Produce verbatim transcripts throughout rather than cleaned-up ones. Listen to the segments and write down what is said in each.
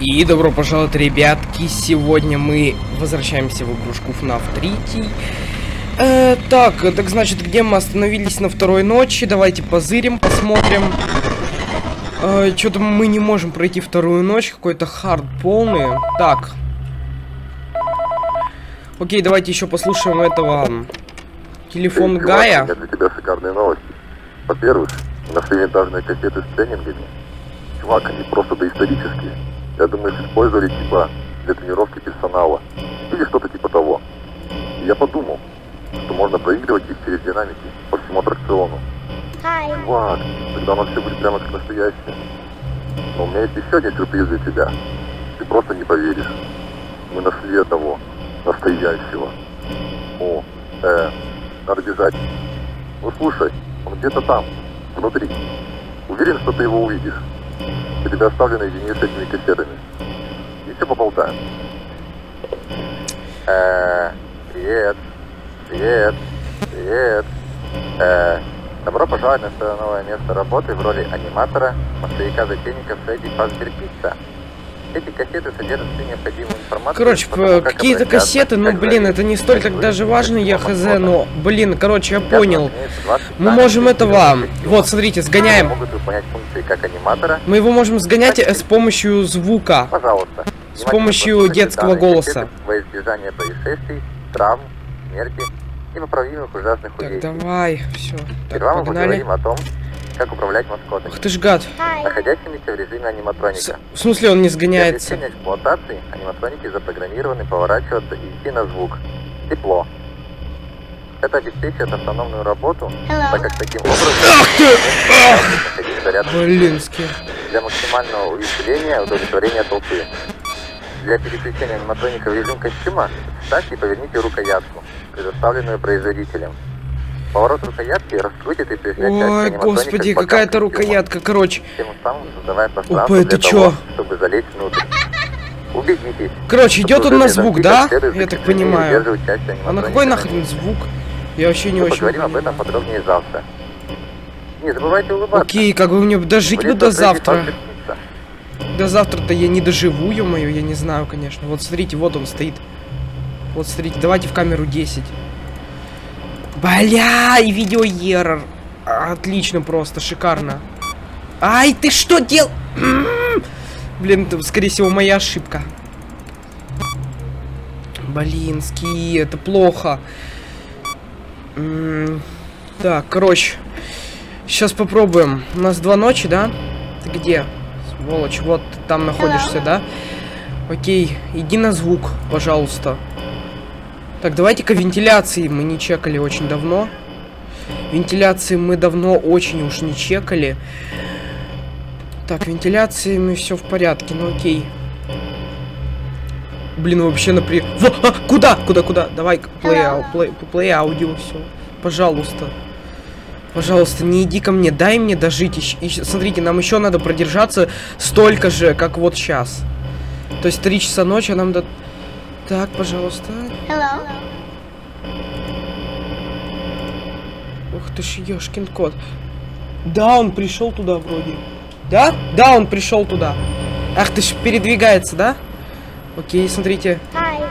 И добро пожаловать, ребятки. Сегодня мы возвращаемся в игрушку эф наф три. Э, так, так значит, где мы остановились на второй ночи? Давайте позырим, посмотрим. Э, Что-то мы не можем пройти вторую ночь. Какой-то хард полный. Так. Окей, давайте еще послушаем этого. Телефон Эй, Гая. У меня для тебя шикарные новости. Во-первых, наши винтажные кассеты с тренингами. Чувак, они просто доисторические. Я думаю, их использовали типа для тренировки персонала. Или что-то типа того. И я подумал, что можно проигрывать их через динамики по всему аттракциону. Hi. Чувак, тогда у нас все будет прямо как настоящее. Но у меня есть еще один сюрприз для тебя. Ты просто не поверишь. Мы нашли одного настоящего. О, э, надо бежать. Ну слушай, он где-то там, внутри. Уверен, что ты его увидишь. Я тебя оставлю наедине с этими кассетами. И все поболтаем. Э, привет. Привет. Привет. Э, добро пожаловать на свое новое место работы в роли аниматора, мостовика-затейника Фредди Фазбер Пицца. Эти кассеты содержат всю необходимую информацию. Короче, какие-то кассеты, ну блин, это не столь так даже важно, я хз, но, блин, короче, я понял. Мы можем этого, вот, смотрите, сгоняем. Могут выполнять функции как аниматора. Мы его можем сгонять с помощью звука. Пожалуйста. С помощью детского голоса. Во избежание происшествий, травм, смерти и поправимых ужасных Так, увечий. давай, все, так, Сперва мы погнали. поговорим о том, как управлять маскотами, Ах ты ж гад. Hi. находящимися в режиме аниматроника. С- в смысле он не Для сгоняется? облегчения эксплуатации аниматроники запрограммированы поворачиваться и идти на звук. Тепло. Это обеспечивает автономную работу, Hello. так как таким образом Ах ты! Ах! находиться рядом Блински. для максимального увеличения и удовлетворения толпы. Для переключения аниматроника в режим костюма вставьте и поверните рукоятку, предоставленную производителем. Поворот рукоятки раскрутит и приснять Ой, господи, какая-то рукоятка, короче. Тем самым создавая пространство Опа, для это того, чё? чтобы залезть внутрь. Убедитесь. Короче, идет он на звук, да? Я так Я понимаю. А на какой нахрен звук? Я вообще не Мы очень поговорим об этом понимаю. подробнее завтра. Не забывайте улыбаться. Окей, как бы мне дожить бы Будет до Фредди завтра. Фазбер Пицца. До завтра-то я не доживу, ё-моё, я не знаю, конечно. Вот смотрите, вот он стоит. Вот смотрите, давайте в камеру десять. Бля, и видеоеррор. Отлично просто, шикарно. Ай, ты что дел? Блин, это, скорее всего, моя ошибка. Блинский, это плохо. М, Так, короче. Сейчас попробуем. У нас два ночи, да? Ты где? Сволочь, вот ты там находишься, да? Окей, иди на звук, пожалуйста. Так, давайте-ка вентиляции мы не чекали очень давно. Вентиляции мы давно очень уж не чекали. Так, вентиляции мы все в порядке, ну окей. Блин, вообще напряг... Во, а, куда? Куда, куда? Давай, плей, плей, плей аудио, все. Пожалуйста. Пожалуйста, не иди ко мне, дай мне дожить. Ищ- ищ- смотрите, нам еще надо продержаться столько же, как вот сейчас. То есть три часа ночи, а нам до... Так, пожалуйста. Hello. Ух ты ж, ёшкин кот. Да, он пришел туда вроде. Да? Да, он пришел туда. Ах ты ж, передвигается, да? Окей, смотрите. Hi.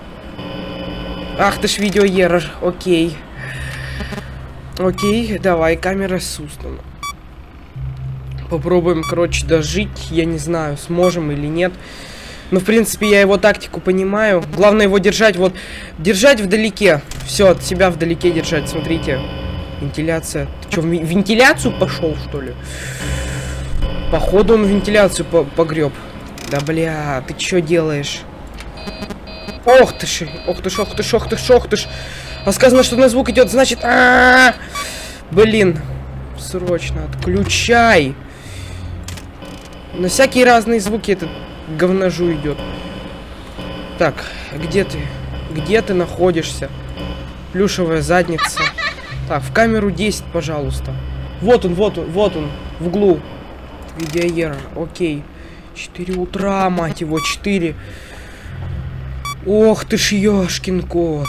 Ах ты ж, видеоеррор. Окей. Окей, давай, камера создана. Попробуем, короче, дожить. Я не знаю, сможем или нет. Но, в принципе, я его тактику понимаю. Главное его держать, вот, держать вдалеке. Все, от себя вдалеке держать, смотрите. Вентиляция. Ты что, в ми- вентиляцию пошел, что ли? Походу он вентиляцию по погреб. Да, бля, ты что делаешь? Ох ты ж, ох ты ж, ох ты ж, ох ты ж, ох ты ж. А сказано, что на звук идет, значит... а-а-а! Блин. Срочно отключай. На всякие разные звуки этот говножу идет. Так, где ты? Где ты находишься? Плюшевая задница. Так, в камеру десять, пожалуйста. Вот он, вот он, вот он, в углу. Видеоеррор, окей. четыре утра, мать его, четыре. Ох ты ж, ёшкин кот.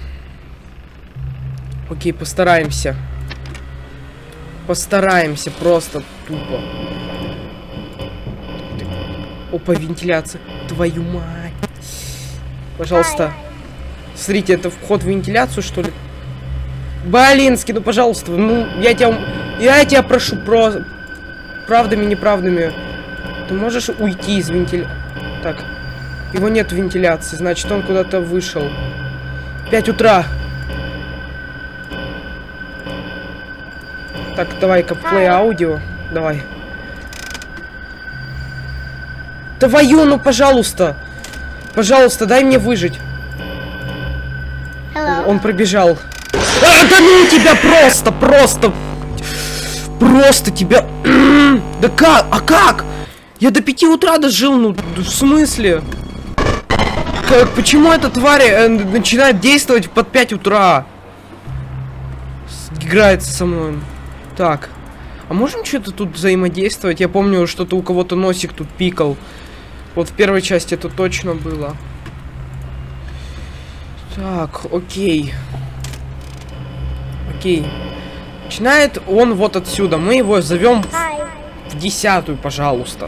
Окей, постараемся. Постараемся, просто тупо. Опа, вентиляция. Твою мать. Пожалуйста. Смотрите, это вход в вентиляцию, что ли? Блинский, ну пожалуйста, ну я тебя, я тебя прошу, про правдами, неправдами, ты можешь уйти из вентиляции? Так, его нет в вентиляции, значит он куда-то вышел. Пять утра. Так, давай-ка плей аудио, давай. Твою, ну пожалуйста, пожалуйста, дай мне выжить. Hello. Он пробежал. А, да ну тебя просто, просто, просто тебя. Да как? А как? Я до пяти утра дожил, ну в смысле? Как, почему эта тварь э, начинает действовать под пять утра? Играется со мной. Так, а можем что-то тут взаимодействовать? Я помню, что-то у кого-то носик тут пикал. Вот в первой части это точно было. Так, окей. Окей. Начинает он вот отсюда. Мы его зовем в десятую, пожалуйста.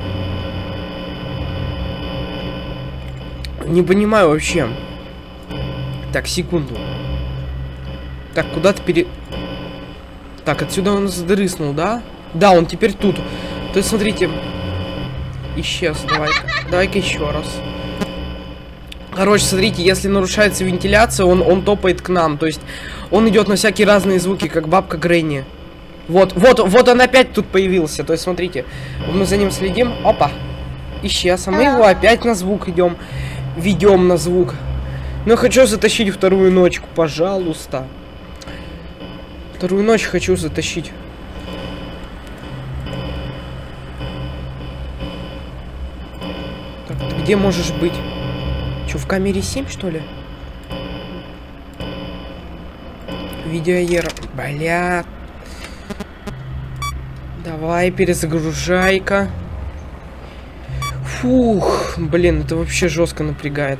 Не понимаю вообще. Так, секунду. Так, куда-то пере... Так, отсюда он задрыснул, да? Да, он теперь тут. То есть, смотрите. Исчез, давай-ка. Давай-ка еще раз. Короче, смотрите, если нарушается вентиляция, он, он топает к нам. То есть он идет на всякие разные звуки, как бабка Гренни. Вот, вот, вот он опять тут появился. То есть, смотрите, мы за ним следим. Опа. Исчез. А мы его опять на звук идем. Ведем на звук. Но я хочу затащить вторую ночку, пожалуйста. Вторую ночь хочу затащить. Так, ты где можешь быть? Че, в камере семь, что ли? Видеоер. Бля. Давай, перезагружай-ка. Фух, блин, это вообще жестко напрягает.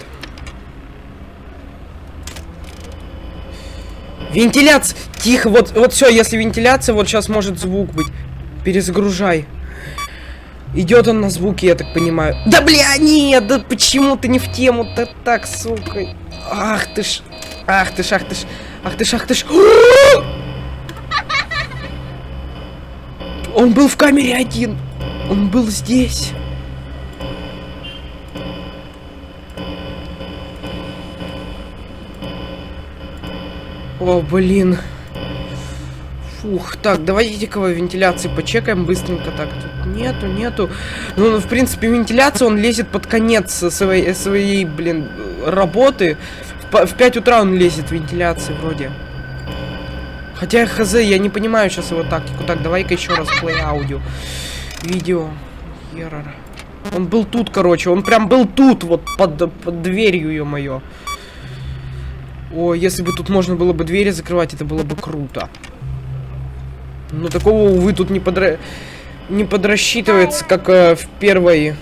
Вентиляция! Тихо, вот, вот все, если вентиляция, вот сейчас может звук быть. Перезагружай. Идет он на звуки, я так понимаю. Да бля, нет, да почему ты не в тему? Да так, сука. Ах ты ж. Ах ты ж, ах ты ж. Ах ты ж, ах ты ж. Он был в камере один. Он был здесь. О, блин. Фух, так, давайте-ка вентиляции почекаем быстренько. Так, тут нету, нету. Ну, в принципе, вентиляция, он лезет под конец своей, своей блин, работы. В, в пять утра он лезет в вентиляции вроде. Хотя, хз, я не понимаю сейчас его тактику. Так, давай-ка еще раз плей аудио. Видео. Ерор. Он был тут, короче, он прям был тут, вот под, под дверью, ё-моё. О, если бы тут можно было бы двери закрывать, это было бы круто. Но такого, увы, тут не, подра... не подрасчитывается, как э, в первой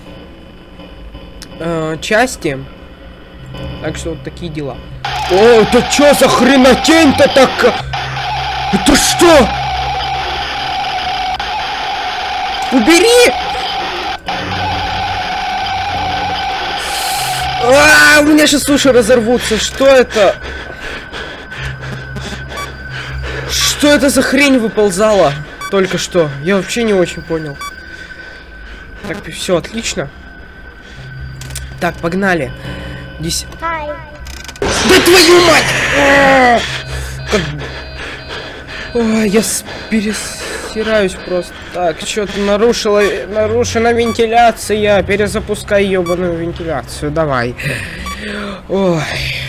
э, части. Так что вот такие дела. О, это чё за хренотень-то так? Это что? Убери! А, у меня сейчас уши разорвутся. Что это? Что это за хрень выползала только что? Я вообще не очень понял. Так, все отлично. Так, погнали. Здесь. Да твою мать! Как... Ой, я пересираюсь просто. Так, что-то нарушила, нарушена вентиляция. Перезапускай ебаную вентиляцию. Давай. Ой.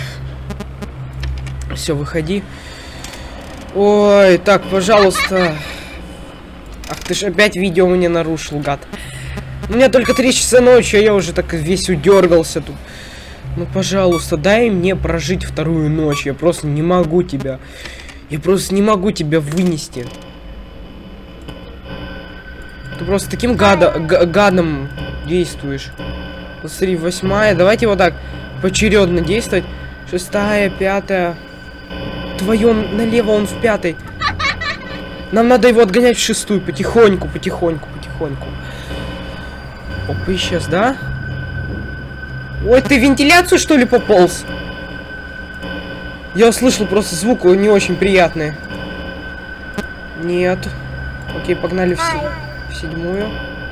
Все, выходи. Ой, так, пожалуйста. Ах, ты ж опять видео мне нарушил, гад. У меня только три часа ночи, а я уже так весь удергался тут. Ну, пожалуйста, дай мне прожить вторую ночь. Я просто не могу тебя. Я просто не могу тебя вынести. Ты просто таким гада, гадом действуешь. Посмотри, восьмая. Давайте вот так поочередно действовать. Шестая, пятая. Твою, налево он в пятой. Нам надо его отгонять в шестую. Потихоньку, потихоньку, потихоньку. Опа, исчез, да? Ой, ты в вентиляцию, что ли, пополз? Я услышал просто звук, он не очень приятный. Нет. Окей, погнали в, се в седьмую.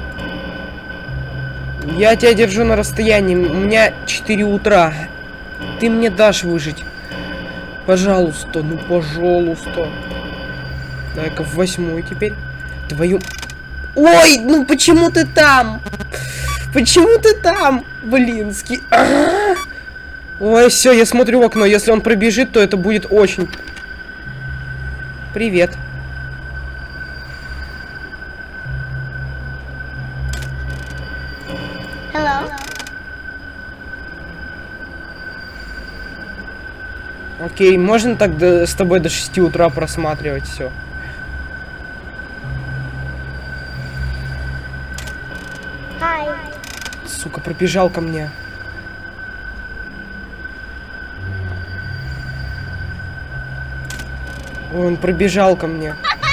Я тебя держу на расстоянии. У меня четыре утра. Ты мне дашь выжить. Пожалуйста, ну пожалуйста. Дай-ка в восьмую теперь. Твою... Ой, ну почему ты там? Почему ты там, блинский? А-а-а! Ой, все, я смотрю в окно. Если он пробежит, то это будет очень... Привет. Hello. Окей, можно так до, с тобой до шести утра просматривать все. Hi. Сука, пробежал ко мне. Ой, он пробежал ко мне.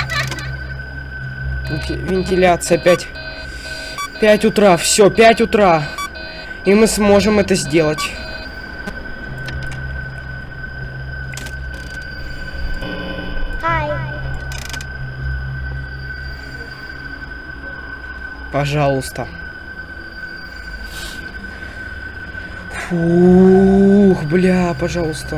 Вентиляция опять. пять утра, все, пять утра. И мы сможем это сделать. Hi. Пожалуйста. Фух, бля, пожалуйста.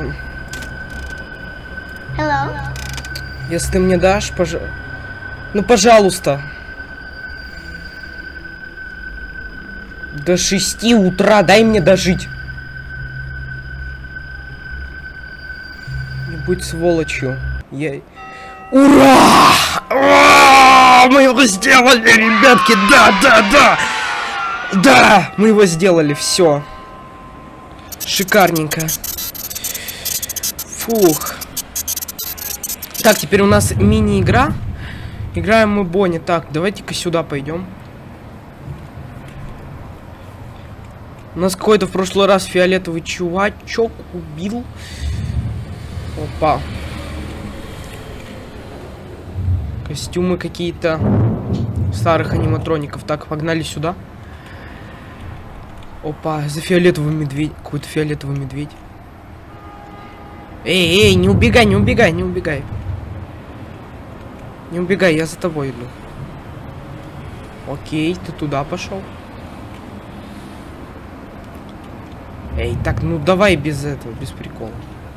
Hello. Если ты мне дашь, пож... ну, пожалуйста. До шести утра дай мне дожить. Не будь сволочью. Я... Ура! Ура! Мы его сделали, ребятки! Да, да, да! Да! Мы его сделали, все. Шикарненько. Фух. Так, теперь у нас мини-игра. Играем мы Бонни. Так, давайте-ка сюда пойдем. У нас какой-то в прошлый раз фиолетовый чувачок убил. Опа. Костюмы какие-то старых аниматроников. Так, погнали сюда. Опа, за фиолетовый медведь. Какой-то фиолетовый медведь. Эй, эй, не убегай, не убегай, не убегай. Не убегай, я за тобой иду. Окей, ты туда пошел. Эй, так, ну давай без этого, без прикола.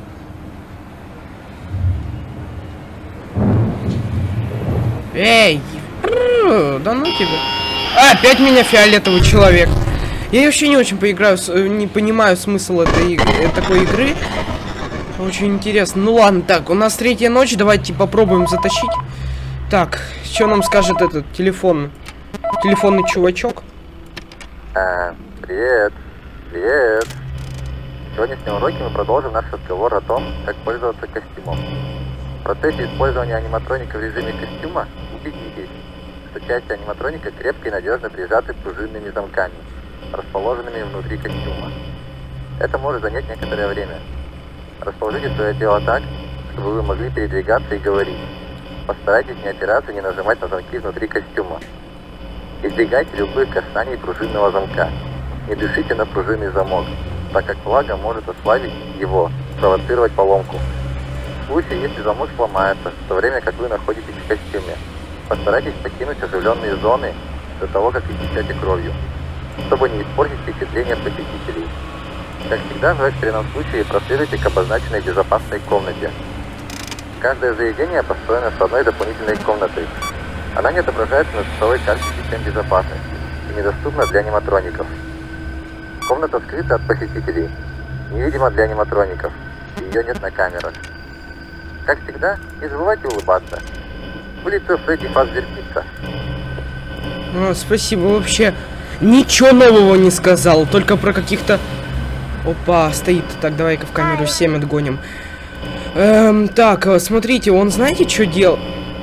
Эй! Да ну тебя. А, опять меня фиолетовый человек. Я вообще не очень поиграю, не понимаю смысл этой игры, такой игры. Очень интересно. Ну ладно, так, у нас третья ночь, давайте попробуем затащить. Так, что нам скажет этот телефон? Телефонный чувачок. А, привет. Привет. В сегодняшнем уроке мы продолжим наш разговор о том, как пользоваться костюмом. В процессе использования аниматроника в режиме костюма убедитесь, что части аниматроника крепко и надежно прижаты пружинными замками, расположенными внутри костюма. Это может занять некоторое время. Расположите свое тело так, чтобы вы могли передвигаться и говорить. Постарайтесь не опираться и не нажимать на замки внутри костюма. Избегайте любых касаний пружинного замка. Не дышите на пружинный замок, так как влага может ослабить его, спровоцировать поломку. В случае, если замок сломается, в то время как вы находитесь в костюме, постарайтесь покинуть оживленные зоны до того, как истечете кровью, чтобы не испортить впечатление посетителей. Как всегда, в экстренном случае проследуйте к обозначенной безопасной комнате. Каждое заведение построено с одной дополнительной комнатой. Она не отображается на цифровой карте систем безопасности и недоступна для аниматроников. Комната скрыта от посетителей, невидима для аниматроников, ее нет на камерах. Как всегда, не забывайте улыбаться. Улица Фредди Фазбер Пицца. А, спасибо, вообще ничего нового не сказал, только про каких-то... Опа, стоит. Так, давай-ка в камеру семь отгоним. Эм, так, смотрите, он знаете, что делал?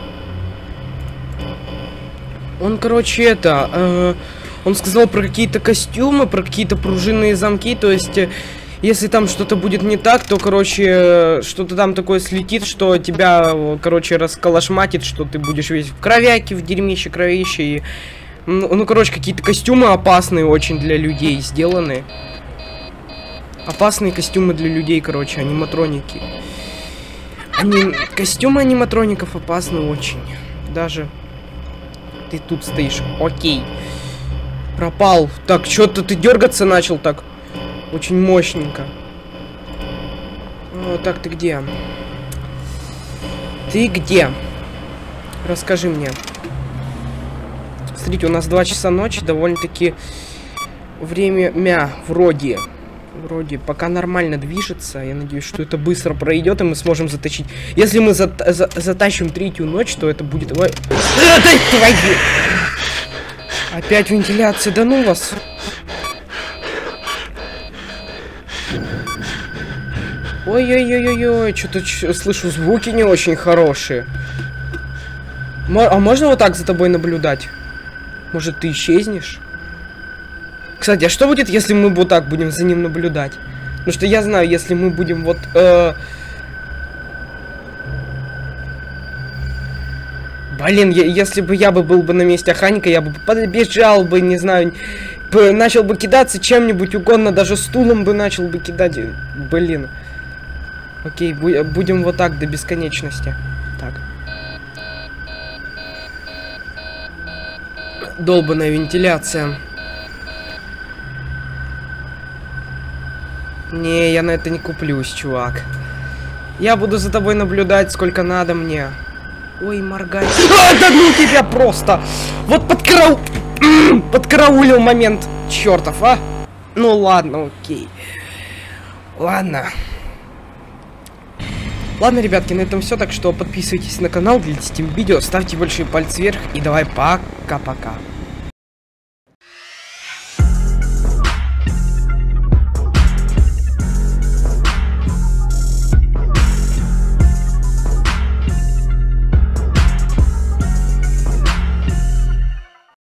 Он, короче, это... Э, он сказал про какие-то костюмы, про какие-то пружинные замки, то есть... Э, если там что-то будет не так, то, короче, э, что-то там такое слетит, что тебя, короче, расколошматит, что ты будешь весь в кровяке, в дерьмище, кровище, и... Ну, ну короче, какие-то костюмы опасные очень для людей сделаны. Опасные костюмы для людей, короче, аниматроники. Они... Костюмы аниматроников опасны очень. Даже... Ты тут стоишь. Окей. Пропал. Так, что-то ты дергаться начал так. Очень мощненько. О, так, ты где? Ты где? Расскажи мне. Смотрите, у нас два часа ночи. Довольно-таки время мя. Вроде. Вроде пока нормально движется. Я надеюсь, что это быстро пройдет, и мы сможем затащить. Если мы за за затащим третью ночь, то это будет... Ой, твою! Опять вентиляция, да ну вас! Ой-ой-ой-ой-ой, что-то слышу, звуки не очень хорошие. Мо а можно вот так за тобой наблюдать? Может, ты исчезнешь? Кстати, а что будет, если мы вот так будем за ним наблюдать? Потому что я знаю, если мы будем вот... Э... Блин, я, если бы я бы был бы на месте охранника, я бы подбежал бы, не знаю, начал бы кидаться чем-нибудь угодно, даже стулом бы начал бы кидать. Блин. Окей, бу будем вот так до бесконечности. Так. Долбаная вентиляция. Не, я на это не куплюсь, чувак. Я буду за тобой наблюдать, сколько надо мне. Ой, моргай. А, да ну тебя просто! Вот подкарау... подкараулил момент чертов, а? Ну ладно, окей. Ладно. Ладно, ребятки, на этом все. Так что подписывайтесь на канал для десяти видео, ставьте большие пальцы вверх и давай пока-пока.